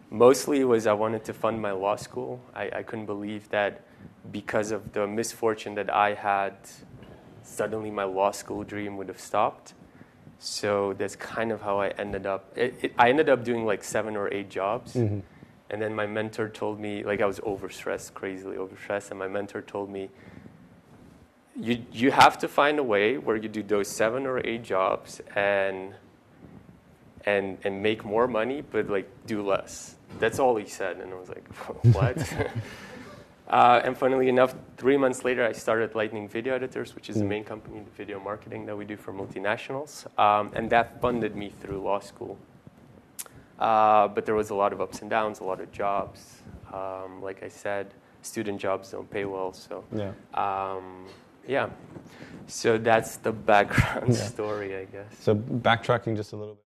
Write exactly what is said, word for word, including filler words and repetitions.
Mostly it was I wanted to fund my law school. I, I couldn't believe that because of the misfortune that I had, suddenly my law school dream would have stopped. So that's kind of how I ended up. It, it, I ended up doing like seven or eight jobs. Mm-hmm. And then my mentor told me, like I was overstressed, crazily overstressed. And my mentor told me, you you have to find a way where you do those seven or eight jobs and and and make more money, but like do less. That's all he said. And I was like, what? uh, and funnily enough, three months later, I started Lightning Video Editors, which is mm. the main company in video marketing that we do for multinationals. Um, and that funded me through law school. Uh, but there was a lot of ups and downs, a lot of jobs. Um, like I said, student jobs don't pay well. So yeah. Um, yeah. So that's the background yeah. story, I guess. So backtracking just a little bit.